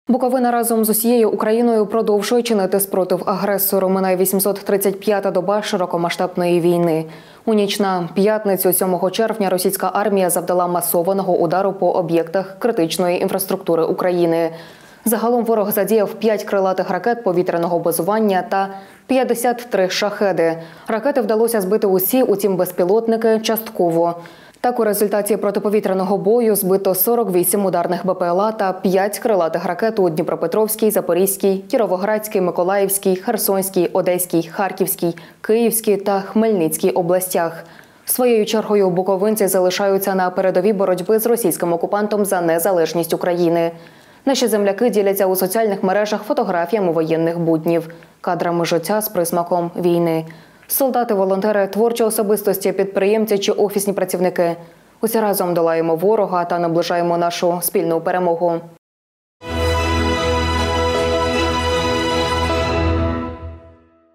Буковина разом з усією Україною продовжує чинити спротив агресору. Минає 835-та доба широкомасштабної війни. У ніч на п'ятницю 7 червня російська армія завдала масованого удару по об'єктах критичної інфраструктури України. Загалом ворог задіяв 5 крилатих ракет повітряного базування та 53 шахеди. Ракети вдалося збити усі, утім безпілотники – частково. Так, у результаті протиповітряного бою збито 48 ударних БПЛА та 5 крилатих ракет у Дніпропетровській, Запорізькій, Кіровоградській, Миколаївській, Херсонській, Одеській, Харківській, Київській та Хмельницькій областях. Своєю чергою буковинці залишаються на передовій боротьби з російським окупантом за незалежність України. Наші земляки діляться у соціальних мережах фотографіями воєнних буднів, кадрами життя з присмаком війни. Солдати, волонтери, творчі особистості, підприємці чи офісні працівники – усі разом долаємо ворога та наближаємо нашу спільну перемогу.